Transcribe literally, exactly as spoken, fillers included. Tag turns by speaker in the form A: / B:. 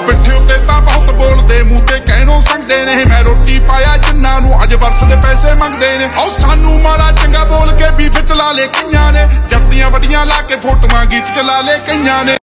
A: पिट्ठे उत्ते तां बहुत बोलदे मूंह ते कहणों संगदे ने मैं रोटी पाया जिन्हां नूं अज वर्ष दे पैसे मंगदे ने ओ सानू माड़ा चंगा बोल के बीफ चला ले कईयां ने जफ्तियां वड्डियां ला के फोटोआं गीत चला ले कईयां ने।